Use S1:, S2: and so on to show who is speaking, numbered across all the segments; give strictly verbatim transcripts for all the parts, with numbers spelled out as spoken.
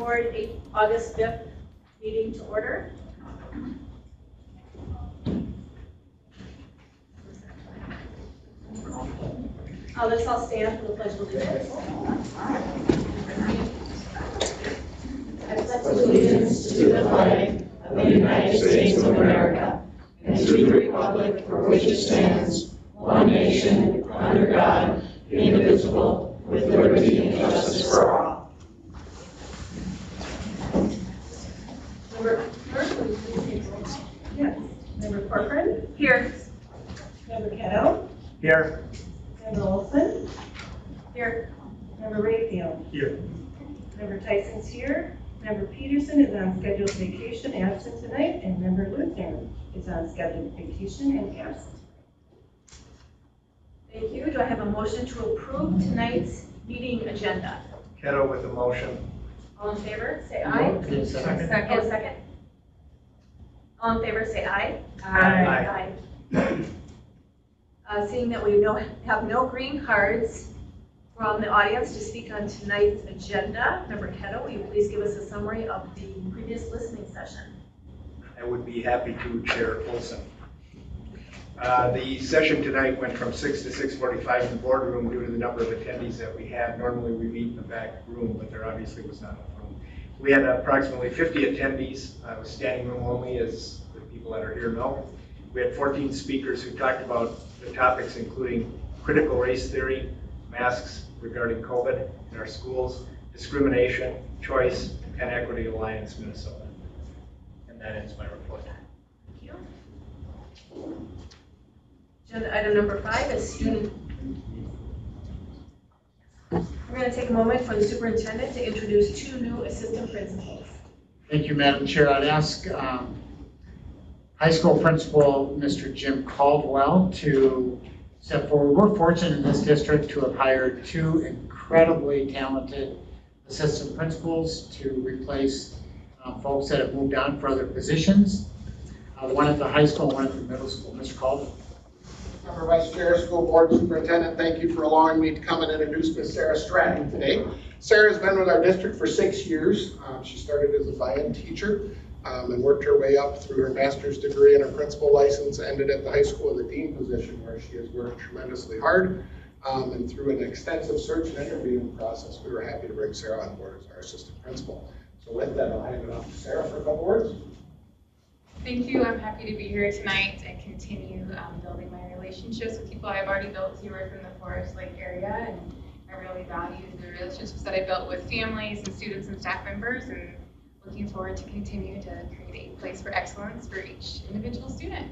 S1: Board, August fifth meeting to order. Uh, let's all stand for the Pledge of Allegiance. I pledge allegiance to the flag of the United States of America and to the republic for which it stands, one nation, under God, indivisible, with liberty and justice for all. Member First, will you please take roll? Yes. Member Corcoran? Here. Member Kettle?
S2: Here.
S1: Member Olson? Here. Member Rayfield?
S2: Here.
S1: Member Tyson's here. Member Peterson is on scheduled vacation, absent tonight, and Member Lutheran is on scheduled vacation and absent. Thank you. Do I have a motion to approve tonight's meeting agenda?
S2: Kettle with the motion.
S1: All in favor, say aye.
S2: Okay, second.
S1: Second. Oh, second. All in favor, say aye.
S2: Aye.
S1: Aye. Uh, seeing that we no, have no green cards from the audience to speak on tonight's agenda, Member Kettle, will you please give us a summary of the previous listening session?
S2: I would be happy to, Chair Olson. Uh, the session tonight went from six to six forty-five in the boardroom due to the number of attendees that we had. Normally we meet in the back room, but there obviously was not enough room. We had approximately fifty attendees. Uh, it was standing room only, as the people that are here know. We had fourteen speakers who talked about the topics including critical race theory, masks regarding COVID in our schools, discrimination, choice, and Equity Alliance Minnesota. And that ends my report.
S1: Thank you. Agenda item number five is student. We're going to take a moment for the superintendent to introduce two new assistant principals.
S3: Thank you, Madam Chair. I'd ask um, high school principal Mister Jim Caldwell to step forward. We're fortunate in this district to have hired two incredibly talented assistant principals to replace uh, folks that have moved on for other positions. Uh, one at the high school, one at the middle school. Mister Caldwell.
S4: Member Vice Chair, School Board Superintendent, thank you for allowing me to come and introduce Miz Sarah Stratton today. Sarah's been with our district for six years. Um, she started as a bio teacher um, and worked her way up through her master's degree and her principal license, ended at the high school in the dean position where she has worked tremendously hard. Um, and through an extensive search and interviewing process, we were happy to bring Sarah on board as our assistant principal. So with that, I'll hand it off to Sarah for a couple words.
S5: Thank you. I'm happy to be here tonight and continue um, building my relationships with people I've already built here from the Forest Lake area, and I really value the relationships that I built with families and students and staff members, and looking forward to continue to create a place for excellence for each individual student.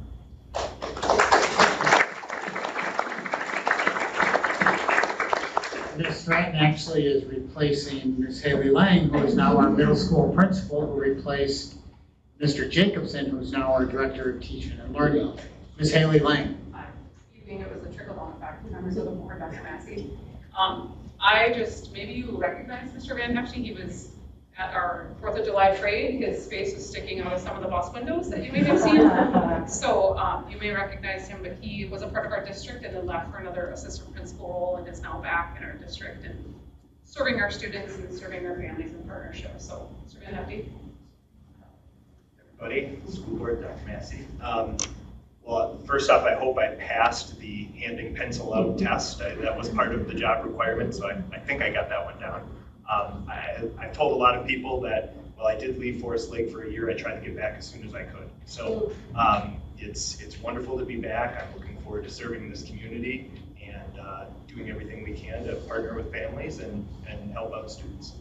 S3: Miz Stratton actually is replacing Miz Haley Lang, who is now our middle school principal, who replaced Mister Jacobson, who is now our director of teaching and learning. Miz Haley Lang.
S6: Hi. Evening, it was a trickle-down effect, members of the board, Doctor Massey. Um, I just, maybe you recognize Mister Van Hepsey. He was at our fourth of July parade. His face was sticking out of some of the bus windows that you may have seen. So um, you may recognize him, but he was a part of our district and then left for another assistant principal role and is now back in our district and serving our students and serving our families in partnership. So, Mister Van Hepsey.
S7: Everybody, School Board, Doctor Massey. Um, well, first off, I hope I passed the handing pencil out test. I, that was part of the job requirement, so I, I think I got that one down. Um, I, I've told a lot of people that while I did leave Forest Lake for a year, I tried to get back as soon as I could. So um, it's it's wonderful to be back. I'm looking forward to serving this community and uh, doing everything we can to partner with families and, and help out students.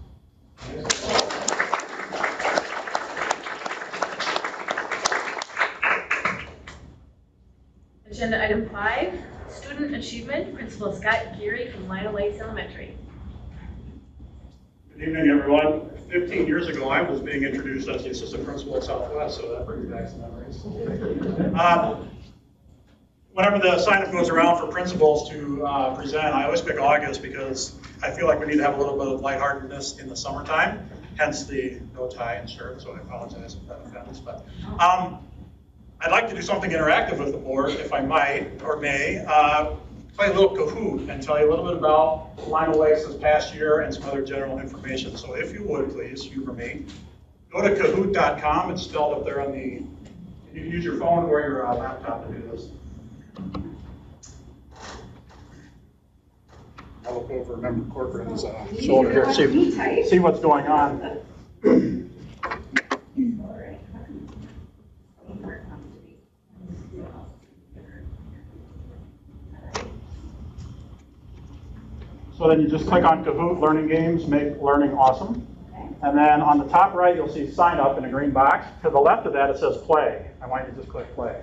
S1: Agenda item five, student achievement, Principal Scott Geary from Lino Lakes Elementary.
S8: Good evening, everyone. fifteen years ago, I was being introduced as the assistant principal at Southwest, so that brings back some memories. Um, whenever the sign-up goes around for principals to uh, present, I always pick August because I feel like we need to have a little bit of lightheartedness in the summertime, hence the no tie and shirt, so I apologize if that offends. But um, I'd like to do something interactive with the board, if I might or may. Uh, play a little Kahoot and tell you a little bit about Lino Lakes this past year and some other general information. So if you would, please, humor me. Go to kahoot dot com. It's spelled up there on the, you can use your phone or your uh, laptop to do this. I'll look over Member Corcoran's uh, shoulder here, see, see what's going on. So then you just click on Kahoot, Learning Games, Make Learning Awesome. And then on the top right, you'll see Sign Up in a green box. To the left of that, it says Play. I want you to just click Play.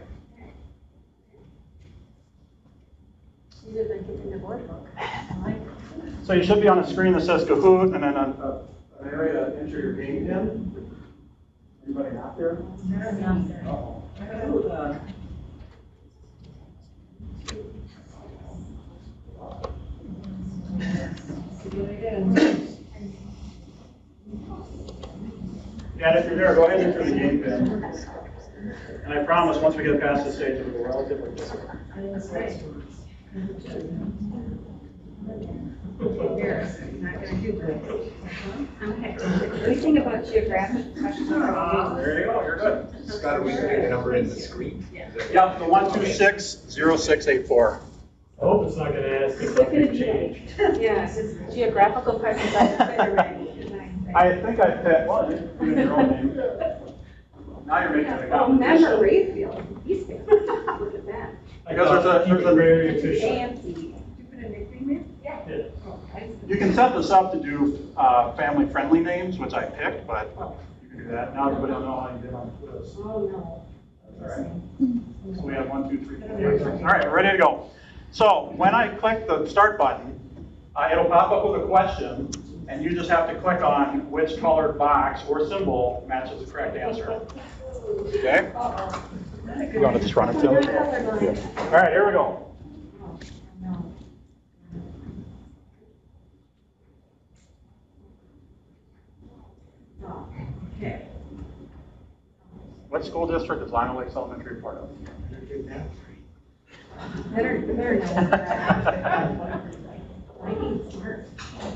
S8: So you should be on a screen that says Kahoot, and then a, a, an area to enter your game in. Anybody not there? Uh-oh. Yeah, if you're there, go ahead and enter the game pin. And I promise, once we get past this stage, it'll go relatively different.
S1: Anything about geographic questions?
S8: There you go, you're good.
S2: Scott, are we putting the number in the screen?
S8: Yep, the one two six zero six eight four.
S9: I hope it's not going to ask if I can change.
S1: Yeah, it's geographical questions I've said already.
S8: I think I picked, well, you you in your own name. Now you're making it a
S1: Oh,
S8: competition.
S1: Member Rayfield, he's good. Look at that.
S8: Because there's a,
S9: Keep
S8: there's
S9: it
S8: a,
S9: very efficient.
S1: A M C. Did you put a nickname there?
S9: Yeah.
S1: Oh, I-
S8: you can set this up to do uh, family-friendly names, which I picked, but you can do that. Now everybody will know how you did on the quiz.
S1: Oh, no.
S8: All right. So we have one, two, three, four. All right, we're ready to go. So when I click the start button, uh, it'll pop up with a question, and you just have to click on which colored box or symbol matches the correct answer. Okay? You want to just run it, Tim? All right, here we go.
S1: Okay.
S8: What school district is Lino Lakes Elementary part of?
S1: Better, better know. I need smart.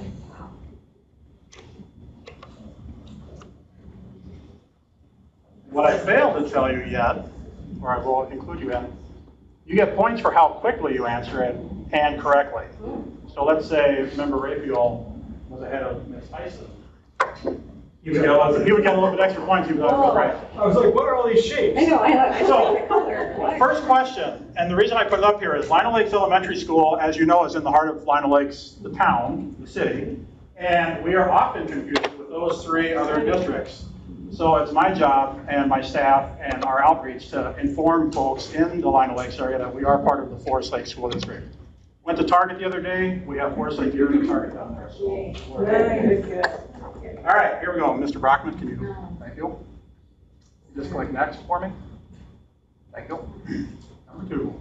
S8: What I failed to tell you yet, or I will include you in, you get points for how quickly you answer it and correctly. So let's say Member Raphael was ahead of Miz Tyson. He would get a little, he would get a little bit extra points, he would have got right.
S9: I was like, what are all these shapes?
S1: I know, I like, I
S8: So,
S1: like the color.
S8: First question, and the reason I put it up here is Lino Lakes Elementary School, as you know, is in the heart of Lino Lakes, the town, the city, and we are often confused with those three other districts. So it's my job and my staff and our outreach to inform folks in the Lino Lakes area that we are part of the Forest Lake School District. Went to Target the other day, we have Forest Lake Deer and Target down there. So we're- All right, here we go. Mister Brockman, can you, thank you. Just click next for me. Thank you. Number two.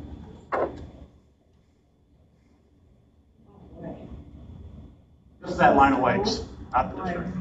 S8: This is that Lino Lakes, not the district.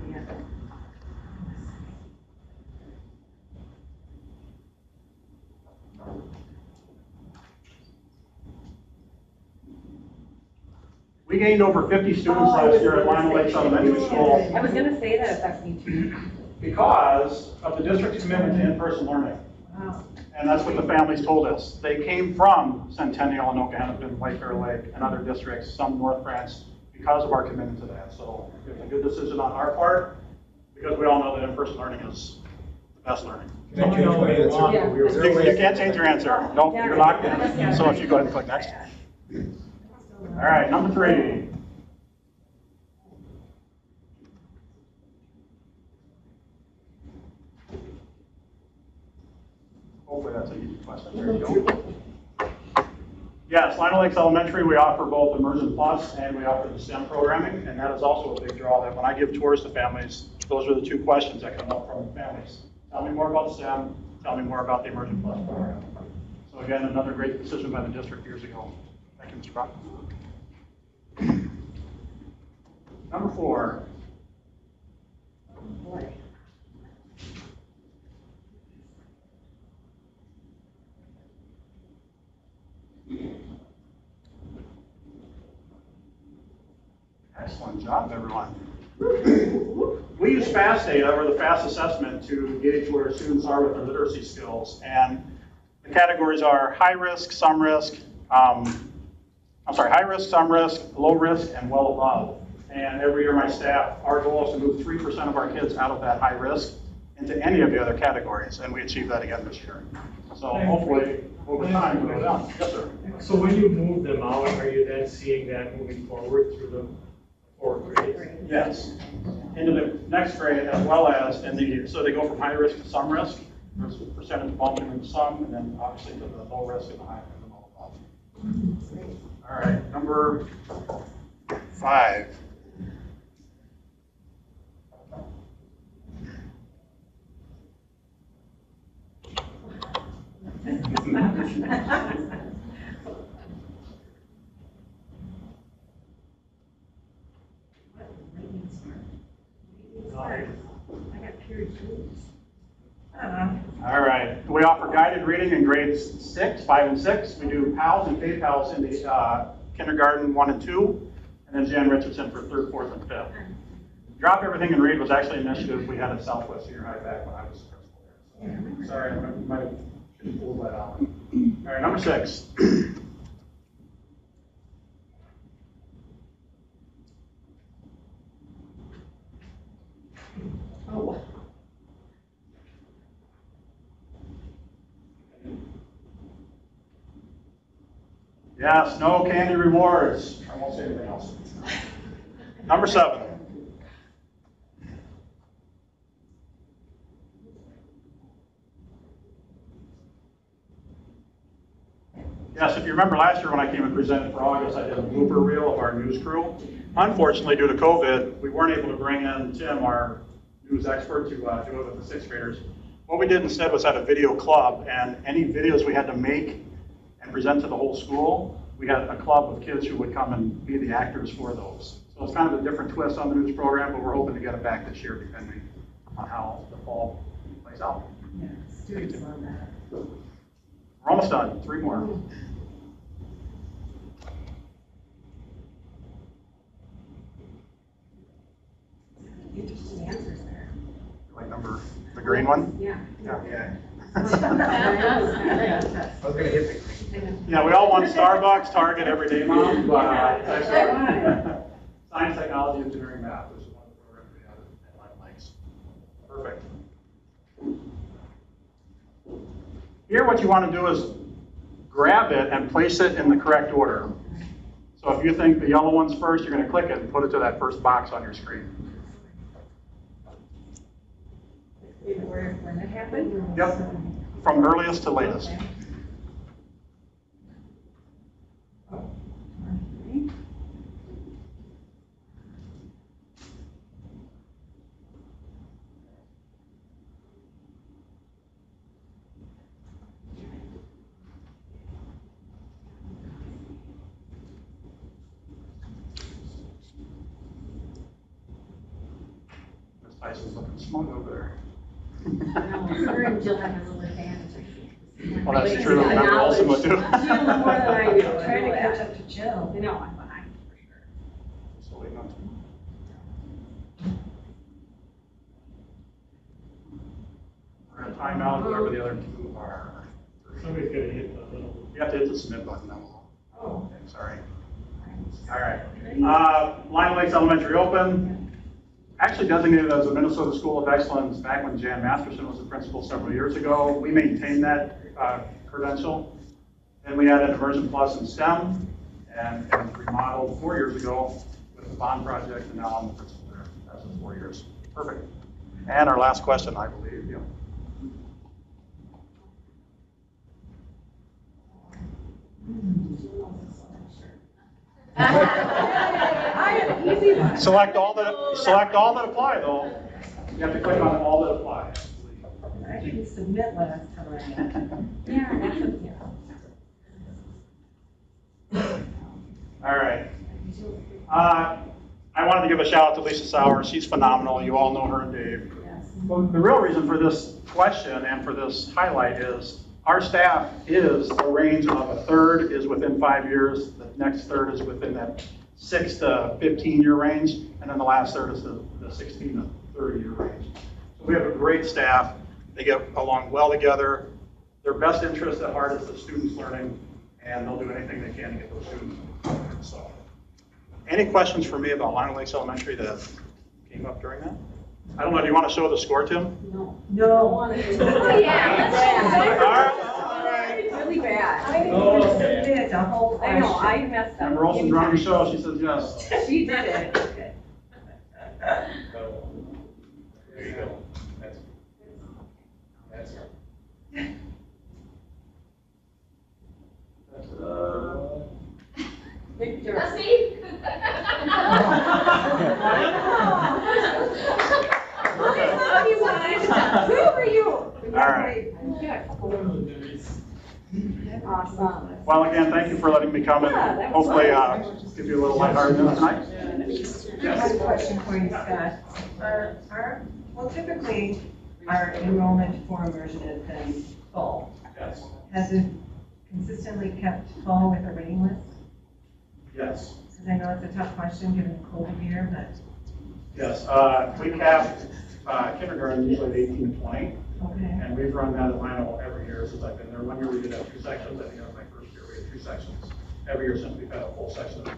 S8: We gained over fifty students last year at Lino Lakes Elementary School
S1: I was gonna say that, if that's me too.
S8: because of the district's commitment to in-person learning.
S1: Wow.
S8: And that's what the families told us. They came from Centennial and Okanagan, Lake Bear Lake, and other districts, some North France, because of our commitment to that. So it was a good decision on our part, because we all know that in-person learning is the best learning.
S2: Can I change my answer?
S1: Yeah.
S2: We were-
S8: You, you can't change your answer. Nope, you're locked in. So if you go ahead and click next. All right, number three. Hopefully that's an easy question. There you go. Yes, Lino Lakes Elementary, we offer both Immersion Plus and we offer the STEM programming, and that is also a big draw that when I give tours to families, those are the two questions that come up from the families. Tell me more about STEM, tell me more about the Immersion Plus program. So again, another great decision by the district years ago. Thank you, Mister Brock. Number four. job, everyone. We use FAST data, or the FAST assessment, to gauge where students are with their literacy skills. And the categories are high risk, some risk, um, I'm sorry, high risk, some risk, low risk, and well above. And every year my staff, our goal is to move three percent of our kids out of that high risk into any of the other categories, and we achieved that again this year. So hopefully, over time, we'll go down. Yes, sir.
S9: So when you move them out, are you then seeing that moving forward through the four grades?
S8: Yes. Into the next grade, as well as in the, so they go from high risk to some risk. There's a percentage bump into some, and then obviously to the low risk and the high and the low above. All right, number five. All right, we offer guided reading in grades six, five, and six. We do PALS and K-PALS in the uh, kindergarten one and two, and then Jan Richardson for third, fourth, and fifth. Drop Everything and Read was actually an initiative we had at Southwest Senior High back when I was principal there. So, sorry, I might have should pull that out. All right, number six.
S1: Oh.
S8: Yes, no candy rewards. I won't say anything else. Number seven. Yes, if you remember last year when I came and presented for August, I did a blooper reel of our news crew. Unfortunately, due to COVID, we weren't able to bring in Tim, our news expert, to uh, do it with the sixth graders. What we did instead was had a video club, and any videos we had to make and present to the whole school, we had a club of kids who would come and be the actors for those. So it's kind of a different twist on the news program, but we're hoping to get it back this year depending on how the fall plays out.
S1: Yeah, students love that.
S8: We're almost done, three more.
S1: Interesting answers there.
S8: Like number, the green one?
S1: Yeah.
S8: Yeah.
S2: I was gonna hit
S8: Yeah, we all want Starbucks, Target, Everyday Mom, but uh, it's actually science, technology, engineering, math. This is one of the programs we have at Life Lakes. Perfect. Here, what you want to do is grab it and place it in the correct order. So if you think the yellow one's first, you're going to click it and put it to that first box on your screen.
S1: Where, when it happened?
S8: Yep, from earliest to latest.
S1: Okay.
S8: Miss Tyson's looking smug over there.
S1: No, her and Jill have a little advantage.
S8: Well, that's true. Remember Olsen would too.
S1: Jill more than I do. Trying to catch up to Jill. You know, I'm behind for sure.
S8: So waiting on Tim. We're gonna time out whoever the other two are.
S9: Somebody's gonna hit the little.
S8: You have to hit the submit button now.
S1: Oh.
S8: Okay, sorry. All right. Uh, Lion Lakes Elementary open. Actually designated as a Minnesota School of Excellence back when Jan Masterson was the principal several years ago. We maintained that uh, credential. Then we added Immersion Plus in STEM and, and remodeled four years ago with the bond project, and now I'm the principal there. That's in four years. Perfect. And our last question, I believe. Yeah.
S1: I have an easy one.
S8: Select all that select all that apply though. You have to click on all that apply.
S1: I didn't submit last time. Yeah, that's a, yeah.
S8: All right. Uh, I wanted to give a shout out to Lisa Sauer. She's phenomenal. You all know her and Dave.
S1: Yes.
S8: Well, the real reason for this question and for this highlight is our staff is a range of a third is within five years, the next third is within that six to fifteen year range, and then the last third is the, the sixteen to thirty year range. So we have a great staff. They get along well together. Their best interest at heart is the students learning, and they'll do anything they can to get those students learning. So, any questions for me about Lion Lakes Elementary that came up during that? I don't know, do you want to show the score, Tim?
S10: No. No.
S1: Oh, yeah.
S8: All right, all right.
S10: It's really bad.
S1: I
S9: Oh,
S1: didn't
S9: okay.
S1: submit a whole
S10: I know, I
S1: question.
S10: messed up.
S8: And Rosen's running the show, she says yes.
S10: She did it.
S2: So, there you go. That's, that's
S8: Uh,
S10: Victor.
S1: That's me.
S10: Who are you?
S8: All right.
S10: Awesome.
S8: Well, again, thank you for letting me come
S10: Yeah,
S8: and
S10: that was
S8: hopefully
S10: fun.
S8: uh, give you a little lightheartedness tonight.
S11: I have a question for you, Scott. Our, our, well, typically, our enrollment for immersion has been full.
S8: Yes.
S11: Has it consistently kept full with a waiting list?
S8: Yes.
S11: Because I know it's a tough question given the COVID year, but,
S8: Yes. Uh, we cap uh, kindergarten usually at eighteen to twenty,
S11: okay.
S8: and we've run that at Lino every year since I've been there. One year we did have two sections. I think that was my first year. We had two sections. Every year since we've had a full section of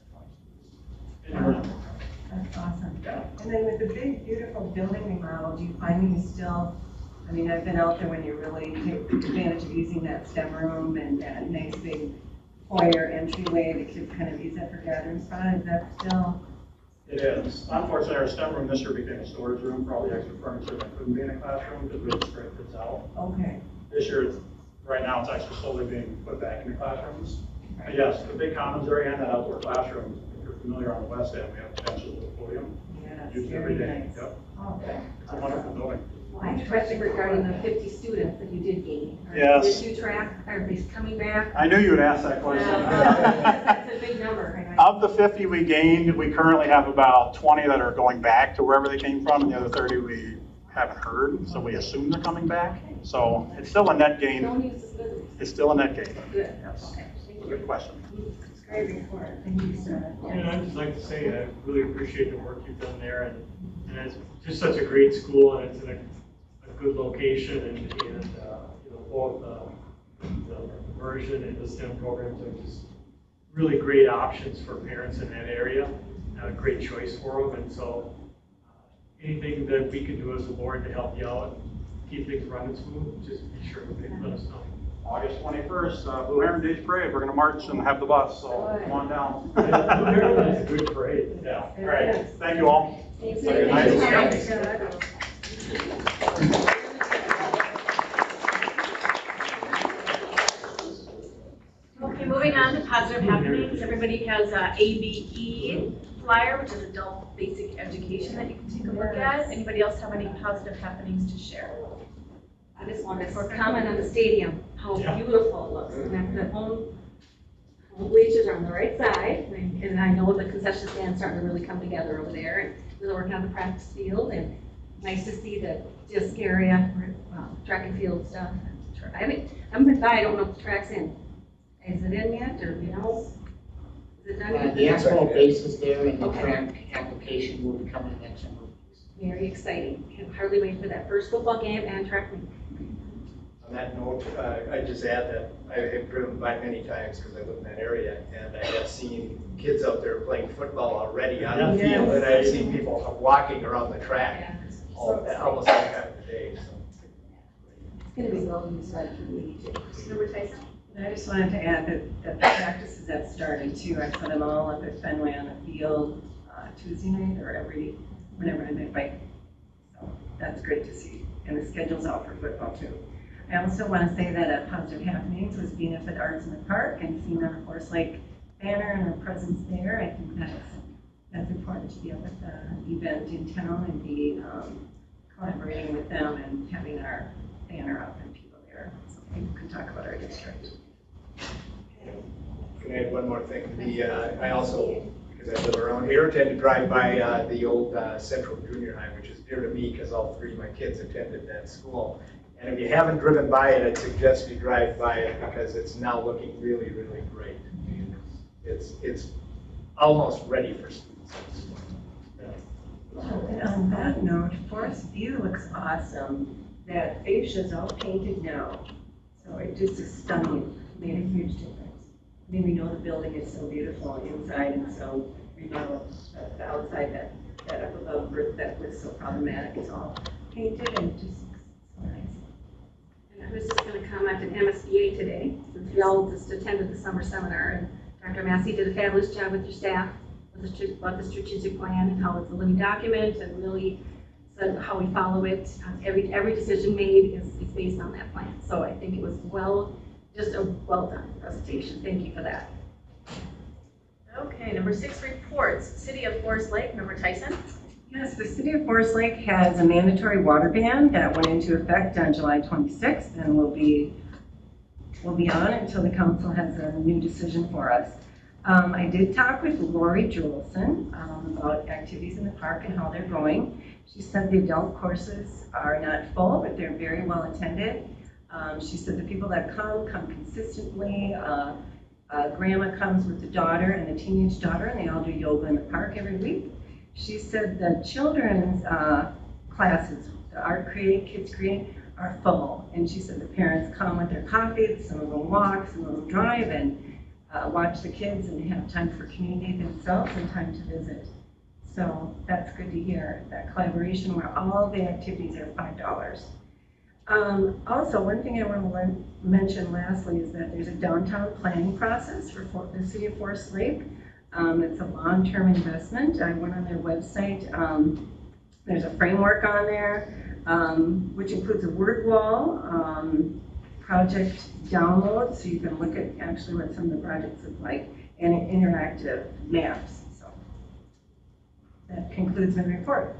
S8: in immersion.
S11: That's awesome.
S8: Yeah.
S11: And then with the big, beautiful building remodel, do you find you still, I mean, I've been out there when you really take advantage of using that STEM room and that nice big foyer entryway, the kids kind of use that for gathering spot, is that still?
S8: It is. Unfortunately, our STEM room this year became a storage room for all the extra furniture that couldn't be in a classroom because we had to spread kids out.
S11: Okay.
S8: This year, it's- right now, it's actually slowly being put back in the classrooms. But yes, the big commons area and that outdoor classroom, if you're familiar on the west end, we have benches with a podium.
S11: Yeah, that's
S8: Used
S11: very
S8: every day.
S11: nice.
S8: Yep.
S11: Oh,
S8: It's a wonderful building.
S10: I have a question regarding the fifty students that you did gain. Are-
S8: Yes.
S10: Did you track, are they coming back?
S8: I knew you would ask that question.
S10: That's a big number. and I-
S8: Of the fifty we gained, we currently have about twenty that are going back to wherever they came from, and the other thirty we haven't heard, so we assume they're coming back. So it's still a net gain.
S10: Don't use this business.
S8: It's still a net gain.
S10: Good.
S8: Yes.
S10: Okay. Thank you.
S8: Good question.
S10: It's a great report. Thank you, sir.
S9: And I'd just like to say, I really appreciate the work you've done there, and, and it's just such a great school, and it's in a, a good location, and, and, uh, you know, both, uh, the immersion and the STEM programs are just really great options for parents in that area, and a great choice for them, and so, uh, anything that we can do as a board to help you out, keep things running smooth, just be sure to let us know.
S8: August twenty-first, uh, Blue Heron Days Parade, we're gonna march and have the bus, so come on down.
S9: It's a good parade.
S8: Yeah, all right, thank you all.
S10: Thank
S8: Have a good night.
S10: you.
S12: Okay, moving on to positive happenings. Everybody has a A B E flyer, which is adult basic education that you can take a look at. Anybody else have any positive happenings to share?
S10: I just wanted to comment on the stadium, how
S9: Yeah.
S10: beautiful it looks. And that the home, home bleachers are on the right side, and and I know the concession stand's starting to really come together over there, and we're working on the practice field, and nice to see the disc area, well, track and field stuff. I haven't, I haven't been by, I don't know if the track's in. Is it in yet, or, you know? Is it done
S3: Uh,
S10: yet?
S3: The asphalt base is there and the
S10: Okay.
S3: track application will be coming next summer.
S10: Very exciting. Can hardly wait for that first football game and track meet.
S2: On that note, uh, I just add that I have driven by many times because I live in that area, and I have seen kids out there playing football already on the
S11: Yes.
S2: field, and I've seen people walking around the track
S10: Yeah.
S2: all- almost every time of the day, so.
S10: It's gonna be well used by the community too.
S12: Member Tyson?
S11: And I just wanted to add that, that the practices have started too. I saw them all up at Fenway on the field uh, Tuesday night or every, whenever I met bike. So that's great to see. And the schedule's out for football too. I also want to say that a positive happenings was being up at Arts in the Park and seeing our Forest Lake banner and our presence there. I think that's, that's important to be up at the event in town and be um, collaborating with them and having our banner up and people there. So people can talk about our district.
S2: Can I add one more thing? The, uh, I also, because I live around here, tend to drive by uh, the old uh, Central Junior High, which is dear to me because all three of my kids attended that school. And if you haven't driven by it, I'd suggest you drive by it because it's now looking really, really great. It's, it's almost ready for students.
S11: And on that note, Forest View looks awesome. That fascia is all painted now. So it just is stunning, made a huge difference. I mean, we know the building is so beautiful inside and so remodeled, but the outside, that, that up above brick that was so problematic, is all painted and just looks so nice.
S10: And I was just going to comment on M S B A today, since we all just attended the summer seminar, and Doctor Massey did a fabulous job with your staff with the, about the strategic plan and how it's a living document, and really said how we follow it. Every every decision made is, is based on that plan. So I think it was well, just a well done presentation. Thank you for that.
S12: Okay, number six, reports. City of Forest Lake, Member Tyson.
S11: Yes, the City of Forest Lake has a mandatory water ban that went into effect on July twenty-sixth and will be will be on until the council has a new decision for us. Um, I did talk with Lori Jolson um, about activities in the park and how they're going. She said the adult courses are not full, but they're very well attended. Um, she said the people that come, come consistently. Uh, uh, grandma comes with the daughter and the teenage daughter, and they all do yoga in the park every week. She said the children's uh, classes, the art creating, kids creating, are full. And she said the parents come with their coffee, some of them walk, some of them drive, and uh, watch the kids and have time for community themselves and time to visit. So that's good to hear, that collaboration where all the activities are five dollars. Um, also, one thing I want to mention lastly is that there's a downtown planning process for For the City of Forest Lake. Um, it's a long-term investment. I went on their website. Um, there's a framework on there, um, which includes a word wall, um, project download, so you can look at actually what some of the projects look like, and interactive maps. So that concludes my report.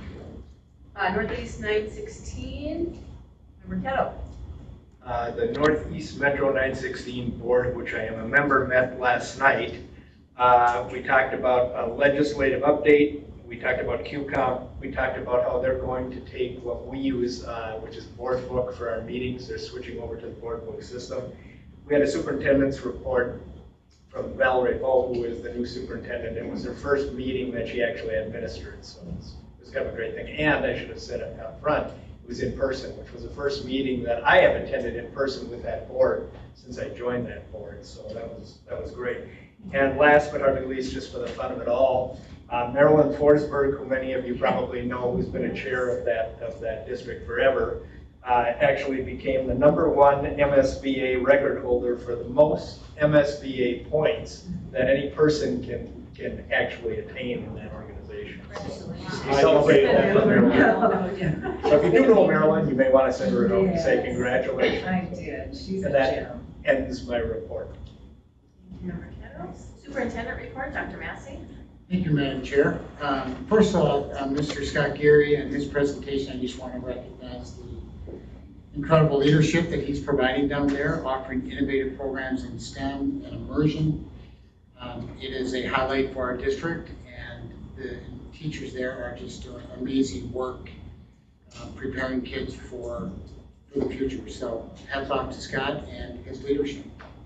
S12: Uh, Northeast nine sixteen, Member Kettle.
S2: Uh, the Northeast Metro nine sixteen Board, which I am a member, met last night. Uh, we talked about a legislative update. We talked about Q COMP. We talked about how they're going to take what we use, uh, which is board book for our meetings. They're switching over to the board book system. We had a superintendent's report from Valerie Bowe, who is the new superintendent. It was her first meeting that she actually administered, so it was, it was kind of a great thing. And I should have said it up front, it was in person, which was the first meeting that I have attended in person with that board since I joined that board. So that was that was great. And last but not least, just for the fun of it all, uh, Marilyn Forsberg, who many of you probably know, who's been a chair of that of that district forever, uh, actually became the number one M S B A record holder for the most M S B A points that any person can can actually attain in that organization. So we celebrate that for Marilyn. So if you do know Marilyn, you may want to send her a note and say congratulations.
S11: I did. She's a
S2: And that
S11: gem.
S2: ends my report.
S12: Member Kettle. Superintendent report, Doctor Massey.
S3: Thank you, Madam Chair. Um, First of all, uh, Mister Scott Geary and his presentation, I just want to recognize the incredible leadership that he's providing down there, offering innovative programs in STEM and immersion. Um, it is a highlight for our district, and the teachers there are just doing amazing work uh, preparing kids for, for the future. So hats off to Scott and his leadership.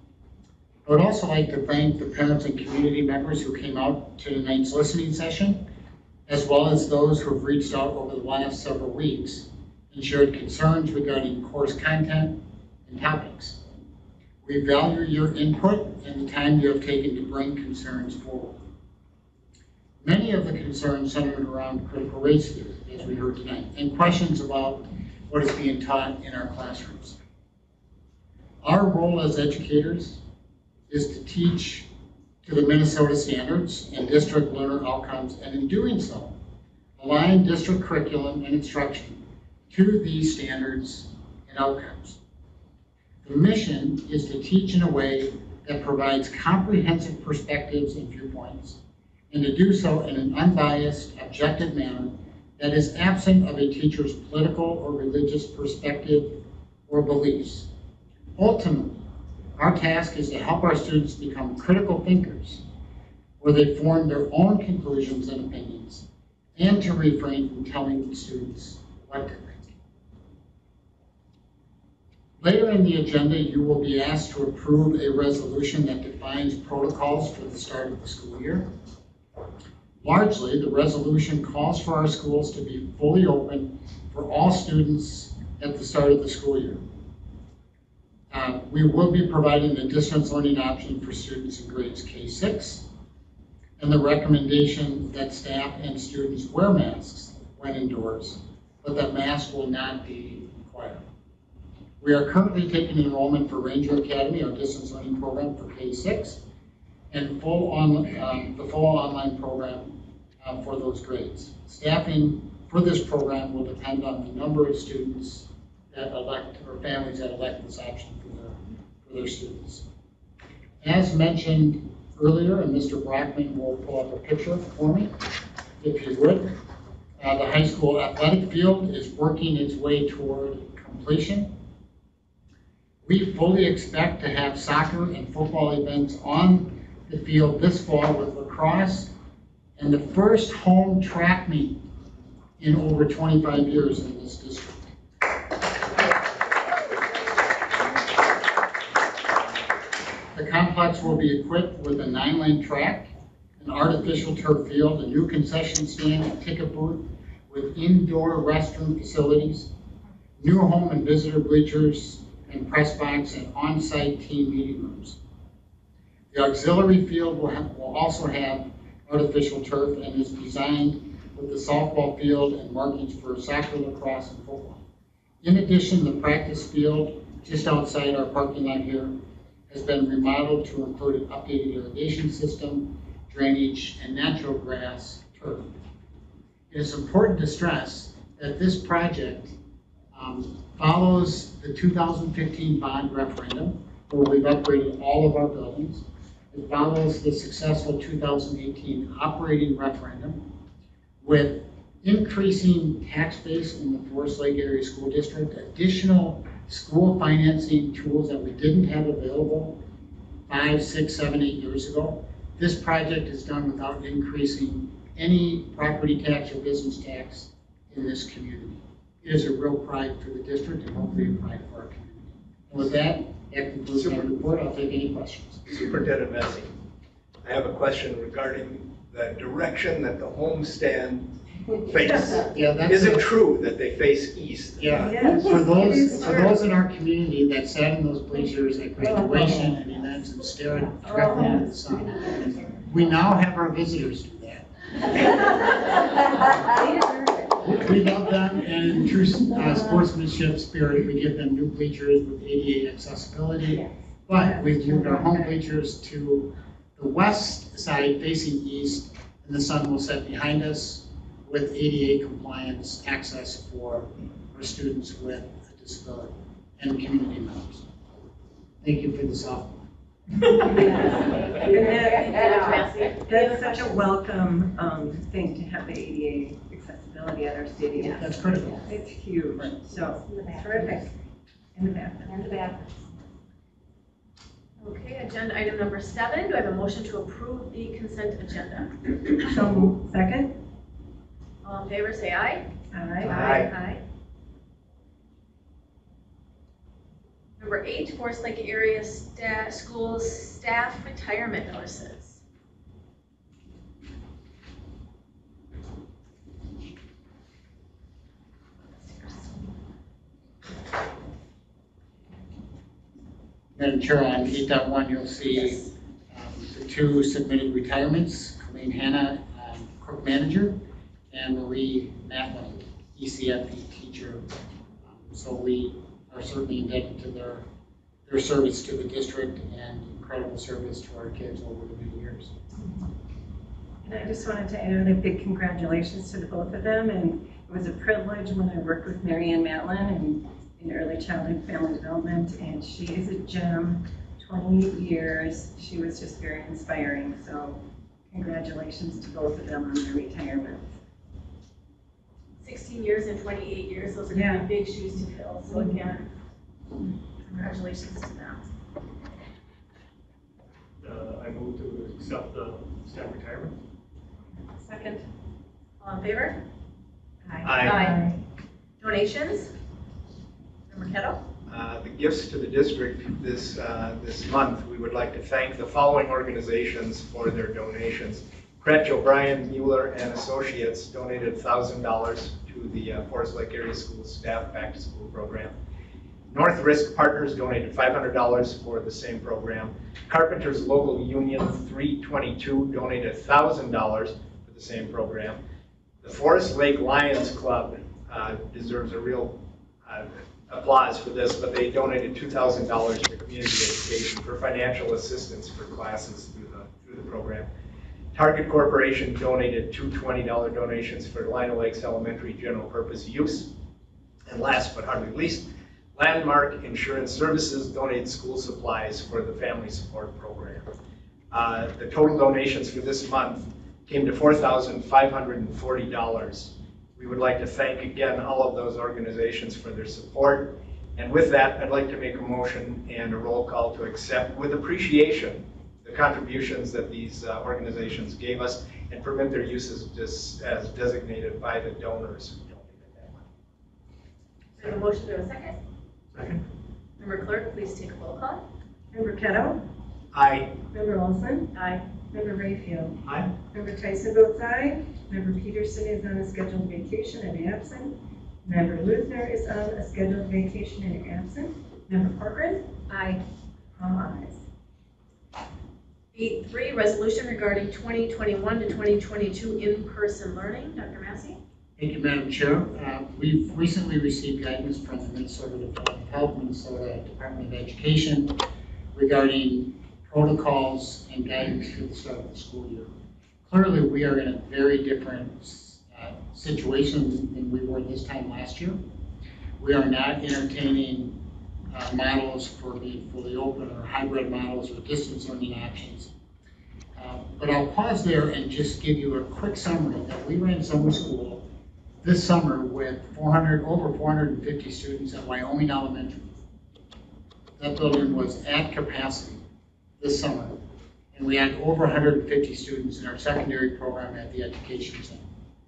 S3: I would also like to thank the parents and community members who came out to tonight's listening session, as well as those who have reached out over the last several weeks and shared concerns regarding course content and topics. We value your input and the time you have taken to bring concerns forward. Many of the concerns centered around critical race theory, as we heard tonight, and questions about what is being taught in our classrooms. Our role as educators is to teach to the Minnesota standards and district learner outcomes, and in doing so, align district curriculum and instruction to these standards and outcomes. The mission is to teach in a way that provides comprehensive perspectives and viewpoints, and to do so in an unbiased, objective manner that is absent of a teacher's political or religious perspective or beliefs. Ultimately, our task is to help our students become critical thinkers, where they form their own conclusions and opinions, and to refrain from telling students what to think. Later in the agenda, you will be asked to approve a resolution that defines protocols for the start of the school year. Largely, the resolution calls for our schools to be fully open for all students at the start of the school year. Uh, we will be providing a distance learning option for students in grades K six, and the recommendation that staff and students wear masks when indoors, but that masks will not be required. We are currently taking enrollment for Ranger Academy, our distance learning program for K six, and full on, um, the full online program uh, for those grades. Staffing for this program will depend on the number of students that elect, or families that elect this option for their, for their students. As mentioned earlier, and Mister Brockman will pull up a picture for me, if you would. Uh, the high school athletic field is working its way toward completion. We fully expect to have soccer and football events on the field this fall with lacrosse and the first home track meet in over twenty-five years in this district. The complex will be equipped with a nine-lane track, an artificial turf field, a new concession stand, a ticket booth with indoor restroom facilities, new home and visitor bleachers and press box, and on-site team meeting rooms. The auxiliary field will, have, will also have artificial turf and is designed with the softball field and markings for soccer, lacrosse, and football. In addition, the practice field just outside our parking lot here has been remodeled to include an updated irrigation system, drainage, and natural grass turf. It is important to stress that this project um, follows the two thousand fifteen bond referendum, where we've upgraded all of our buildings. It follows the successful two thousand eighteen operating referendum with increasing tax base in the Forest Lake Area School District, additional school financing tools that we didn't have available five, six, seven, eight years ago. This project is done without increasing any property tax or business tax in this community. It is a real pride for the district and hopefully a pride for our community. And with that, that concludes my report. I'll take any questions.
S2: Superintendent Massey, I have a question regarding the direction that the homestand face.
S3: Yeah, that's
S2: Is it
S3: a-
S2: true that they face east?
S3: Yeah,
S11: Yes.
S3: for those, for those in our community that sat in those bleachers at graduation and events and stared directly into the sun, we now have our visitors do that. We love them, and in true uh, sportsmanship spirit, we give them new bleachers with A D A accessibility. But we've moved our home bleachers to the west side facing east, and the sun will set behind us with A D A compliance access for our students with a disability and community members. Thank you for the softball.
S11: And that- That's such a welcome um, thing to have the A D A accessibility at our stadium.
S3: That's critical.
S11: It's huge, so it's terrific. In the bathroom.
S10: And the bathroom.
S12: Okay, agenda item number seven, do I have a motion to approve the consent agenda?
S11: So, second?
S12: All in favor, say aye.
S11: Aye.
S12: Aye. Number eight, Forest Lake Area Staff, Schools Staff Retirement Notices.
S3: Madam Chair, on eight point one, you'll see um, the two submitted retirements, Colleen Hanna, um, cook manager, and Marie Matlin, E C F E teacher. Um, So we are certainly indebted to their, their service to the district and incredible service to our kids over the many years.
S11: And I just wanted to add a big congratulations to the both of them. And it was a privilege when I worked with Mary Ann Matlin and in early childhood family development. And she is a gem, twenty-eight years. She was just very inspiring. So congratulations to both of them on their retirement.
S12: sixteen years and twenty-eight years, those are
S11: Yeah.
S12: gonna be big shoes to fill, so again, congratulations to them.
S9: Uh, I move to accept the staff retirement.
S12: Second. All in favor?
S2: Aye.
S12: Donations? Member Kettle?
S2: Uh, the gifts to the district this, uh, this month, we would like to thank the following organizations for their donations. Cretch O'Brien, Mueller, and Associates donated one thousand dollars to the uh, Forest Lake Area Schools Staff Back to School program. North Risk Partners donated five hundred dollars for the same program. Carpenters Local Union three twenty-two donated one thousand dollars for the same program. The Forest Lake Lions Club uh, deserves a real uh, applause for this, but they donated two thousand dollars to community education for financial assistance for classes through the, through the program. Target Corporation donated two twenty dollar donations for Lino Lakes Elementary general purpose use. And last but hardly least, Landmark Insurance Services donated school supplies for the family support program. Uh, the total donations for this month came to four thousand five hundred forty dollars. We would like to thank again all of those organizations for their support. And with that, I'd like to make a motion and a roll call to accept with appreciation the contributions that these uh, organizations gave us and permit their uses just as designated by the donors who donated that money.
S12: Is there a motion to a second?
S8: Second.
S12: Member Clerk, please take a roll call.
S11: Member Kettle?
S2: Aye.
S11: Member Olson?
S12: Aye.
S11: Member Rayfield?
S8: Aye.
S11: Member Tyson votes aye. Member Peterson is on a scheduled vacation and absent. Member Luther is on a scheduled vacation and absent. Member Corcoran?
S12: Aye.
S11: All ayes.
S12: B three, resolution regarding twenty twenty-one to twenty twenty-two in-person learning. Doctor Massey?
S3: Thank you, Madam Chair. Uh, We've recently received guidance from the Minnesota Department of Health, Minnesota Department of Education regarding protocols and guidance for the start of the school year. Clearly, we are in a very different uh, situation than we were this time last year. We are not entertaining uh, models for being fully open or hybrid models or distance learning options. Uh, but I'll pause there and just give you a quick summary that we ran summer school this summer with four hundred, over four hundred fifty students at Wyoming Elementary. That building was at capacity this summer, and we had over one hundred fifty students in our secondary program at the Education Center.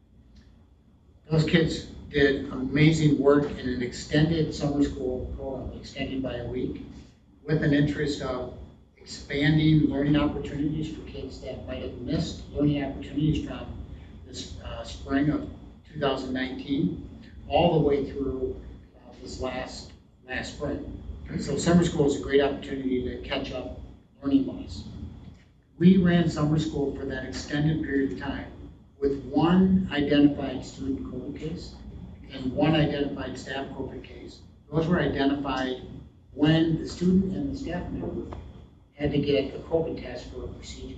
S3: Those kids did amazing work in an extended summer school program, extended by a week, with an interest of expanding learning opportunities for kids that might have missed learning opportunities from this uh, spring of two thousand nineteen, all the way through uh, this last, last spring. And so summer school is a great opportunity to catch up learning loss. We ran summer school for that extended period of time with one identified student COVID case and one identified staff COVID case. Those were identified when the student and the staff member had to get a COVID test for a procedure.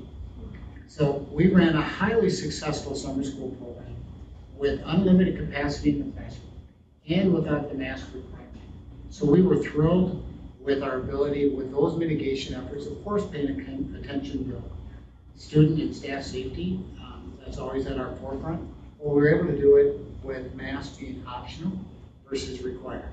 S3: So we ran a highly successful summer school program with unlimited capacity in the classroom and without the mask requirement. So we were thrilled with our ability with those mitigation efforts, of course paying attention to student and staff safety. Um, that's always at our forefront. But we were able to do it with masks being optional versus required.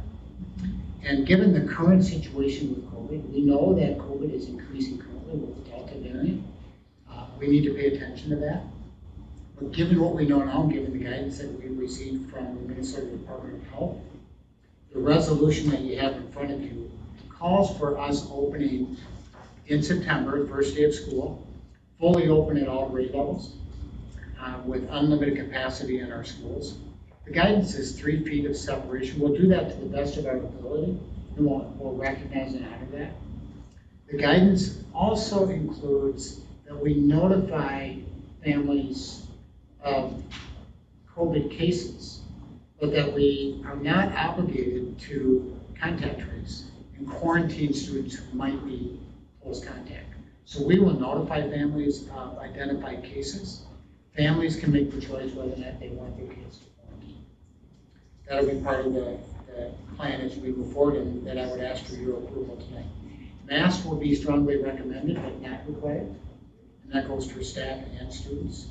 S3: And given the current situation with COVID, we know that COVID is increasing currently with the Delta variant. Uh, we need to pay attention to that. But given what we know now, given the guidance that we received from the Minnesota Department of Health, the resolution that you have in front of you calls for us opening in September, first day of school, fully open at all grade levels, uh, with unlimited capacity in our schools. The guidance is three feet of separation. We'll do that to the best of our ability, and we'll, we'll recognize and honor that. The guidance also includes that we notify families of COVID cases, but that we are not obligated to contact trace and quarantine students who might be close contact. So we will notify families of identified cases. Families can make the choice whether or not they want their kids to quarantine. That'll be part of the, the plan as we move forward, and that I would ask for your approval tonight. Masks will be strongly recommended, but not required, and that goes for staff and students.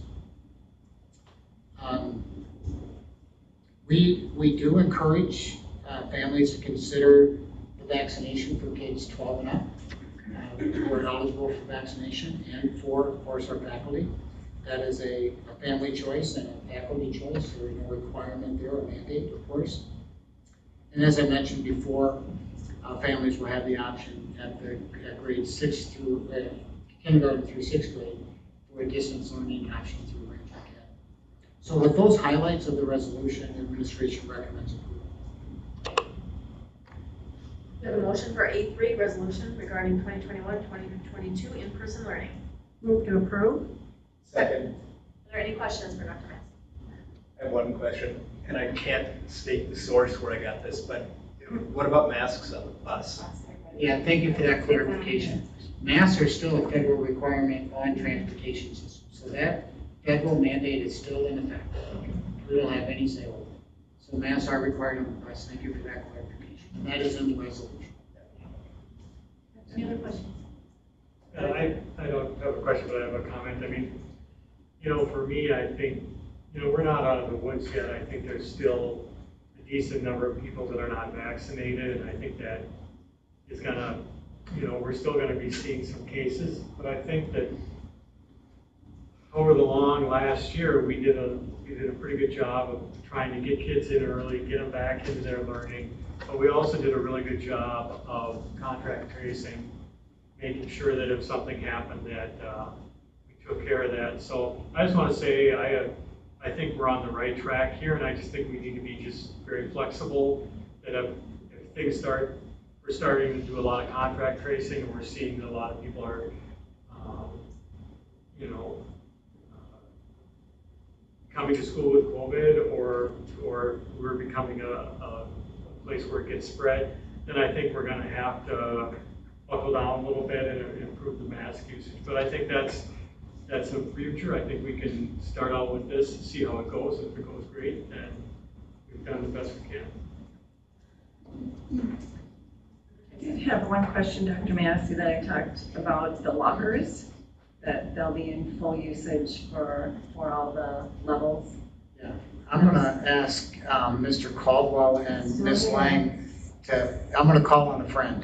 S3: Um, we, we do encourage uh, families to consider the vaccination for kids twelve and up uh, who are eligible for vaccination, and for, of course, our faculty. That is a, a family choice and a faculty choice. There is no requirement there or mandate, of course. And as I mentioned before, uh, families will have the option at the at grades six through, uh, kindergarten through sixth grade for a distance learning option through Ranger Academy. So with those highlights of the resolution, administration recommends approval.
S12: We have a motion for A three, resolution regarding twenty twenty-one, twenty twenty-two in-person learning.
S11: Move to approve?
S2: Second.
S12: Are there any questions for Doctor Massey?
S2: I have one question, and I can't state the source where I got this, but what about masks on the bus?
S3: Yeah, thank you for that clarification. Masks are still a federal requirement on transportation systems, so that federal mandate is still in effect. We don't have any say over it. So masks are required on the bus. Thank you for that clarification. And that is in the resolution.
S12: Any other questions?
S9: Uh, I, I don't have a question, but I have a comment. I mean, you know, for me, I think, you know, we're not out of the woods yet. I think there's still a decent number of people that are not vaccinated, and I think that is gonna, you know, we're still gonna be seeing some cases, but I think that over the long last year, we did a, we did a pretty good job of trying to get kids in early, get them back into their learning, but we also did a really good job of contract tracing, making sure that if something happened that uh, we took care of that. So I just want to say I uh, I think we're on the right track here, and I just think we need to be just very flexible. That if, if things start, we're starting to do a lot of contract tracing, and we're seeing that a lot of people are, um, you know, uh, coming to school with COVID, or or we're becoming a, a place where it gets spread. Then I think we're going to have to buckle down a little bit and improve the mask usage. But I think that's that's the future. I think we can start out with this, see how it goes. If it goes great, then we've done the best we can.
S11: I did have one question, Doctor Massey, that I talked about the lockers, that they'll be in full usage for, for all the levels.
S3: Yeah, I'm gonna ask um, Mister Caldwell and Miz Lang to, I'm gonna call on a friend.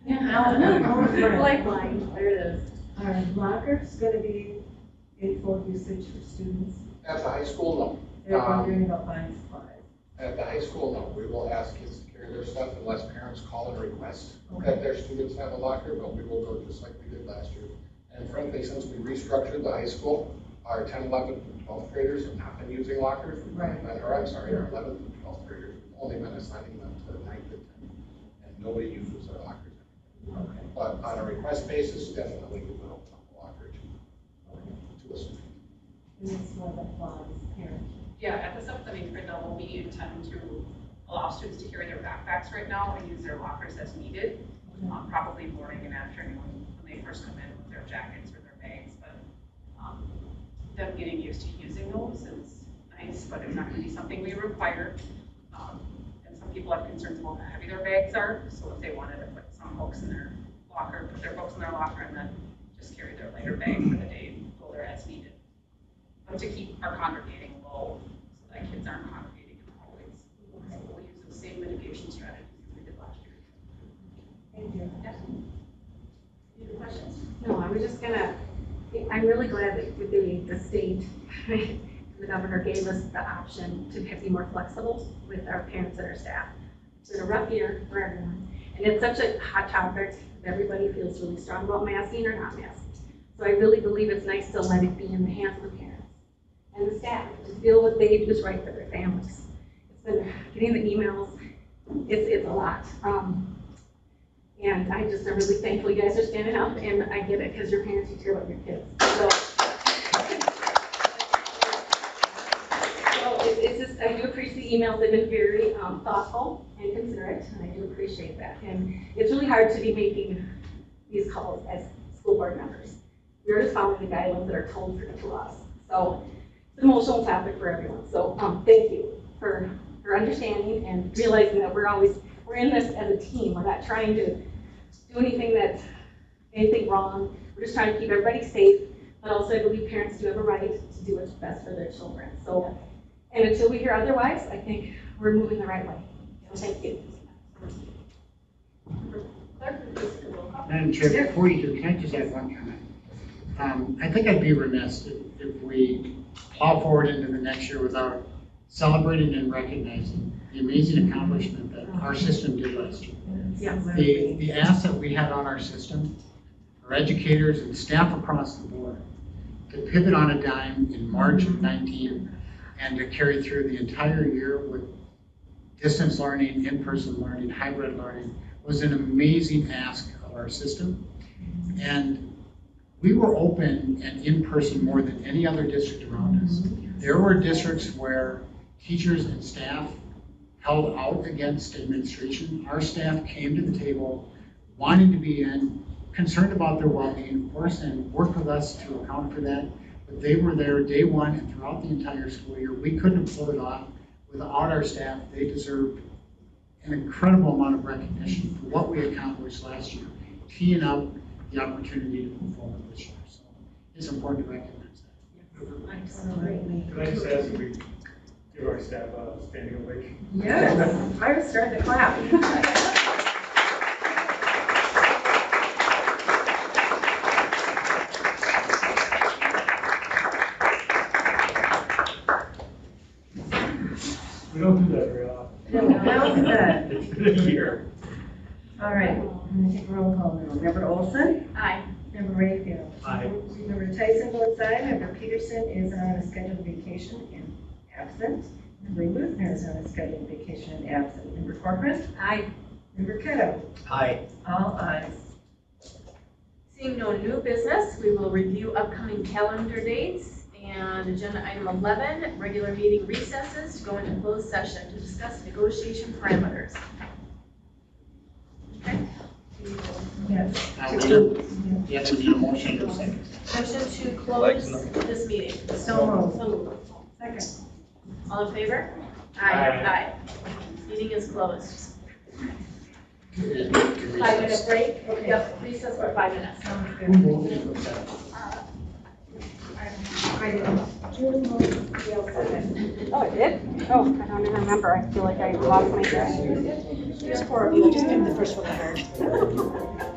S12: Lifeline, there it is.
S13: Are lockers gonna be in full usage for students?
S4: At the high school, no.
S13: They're
S4: Um,
S13: wondering about buying supplies.
S4: At the high school, no. We will ask kids to carry their stuff unless parents call and request that their students have a locker, but we will go just like we did last year. And frankly, since we restructured the high school, our ten, eleventh, and twelfth graders have not been using lockers. We've
S13: Right.
S4: been- Or I'm sorry, our eleventh and twelfth graders, we've only been assigning them to the ninth and tenth. And nobody uses their lockers anymore.
S13: Okay.
S4: But on a request basis, definitely we will open up a locker to, to a student.
S13: And it's more of a applause, parents.
S6: Yeah, at the subcommittee for level, we intend to allow students to carry their backpacks right now and use their lockers as needed, um, probably morning and afternoon when they first come in with their jackets or their bags. But um, them getting used to using those is nice, but it's not going to be something we require. Um, and some people have concerns about how heavy their bags are, so if they wanted to put some books in their locker, put their books in their locker, and then just carry their lighter bag for the day and go there as needed. But to keep our congregating low, so that kids aren't congregating in the hallways. So we'll use the same mitigation strategies we did last year.
S13: Thank you.
S12: Any other questions?
S10: No, I was just gonna, I'm really glad that the, the state, the governor gave us the option to be more flexible with our parents and our staff. It's been a rough year for everyone, and it's such a hot topic. Everybody feels really strong about masking or not masking. So I really believe it's nice to let it be in the hands of the parents and the staff to feel what they do is right for their families. It's been getting the emails, it's, it's a lot. Um, and I just am really thankful you guys are standing up, and I get it because your parents, you care about your kids. So, so it, it's just, I do appreciate the emails. They've been very um, thoughtful and considerate, and I do appreciate that. And it's really hard to be making these calls as school board members. We're just following the guidelines that are told for, to us. So it's an emotional topic for everyone. So um, thank you for, for understanding and realizing that we're always, we're in this as a team. We're not trying to do anything that's anything wrong. We're just trying to keep everybody safe, but also I believe parents do have a right to do what's best for their children. So, and until we hear otherwise, I think we're moving the right way. So thank you.
S12: Clerk, please take a roll call.
S3: Madam Chair, before you do, can I just add one comment? Um, I think I'd be remiss if, if we plow forward into the next year without celebrating and recognizing the amazing accomplishment that our system did last year. The, the asset we had on our system, our educators and staff across the board, to pivot on a dime in March of nineteen and to carry through the entire year with distance learning, in-person learning, hybrid learning was an amazing ask of our system. And we were open and in-person more than any other district around us. There were districts where teachers and staff held out against administration. Our staff came to the table wanting to be in, concerned about their well-being, of course, and worked with us to account for that. But they were there day one and throughout the entire school year. We couldn't have pulled it off without our staff. They deserved an incredible amount of recognition for what we accomplished last year, teeing up the opportunity to move forward this year. So it's important to recognize that.
S13: Absolutely.
S9: Can I just ask if we give our staff a standing ovation?
S11: Yes, I would start the clap.
S9: We don't do that very often.
S11: That was good.
S9: It's been a year.
S11: All right, I'm gonna take a roll call now. Member Olson?
S12: Aye.
S11: Member Rayfield?
S9: Aye.
S11: Member Tyson votes aye. Member Peterson is on a scheduled vacation and absent. Member Luther is on a scheduled vacation and absent. Member Corcoran?
S10: Aye.
S11: Member Kettle?
S2: Aye.
S11: All ayes.
S12: Seeing no new business, we will review upcoming calendar dates. And agenda item eleven, regular meeting recesses to go into closed session to discuss negotiation parameters. Okay.
S11: Yes.
S3: Now, we do, yes, we need a motion to second.
S12: Motion to close this meeting.
S11: So moved.
S12: So moved.
S11: Second.
S12: All in favor?
S9: Aye.
S12: Aye. Meeting is closed.
S3: Recess.
S12: Five minute break? Yep, recess for five minutes.
S11: Sounds
S3: Who
S11: good.
S3: moved to accept?
S11: I know.
S14: Oh, it did? Oh, I don't even remember. I feel like I lost my track.
S12: There's four of you, just give me the first one I heard.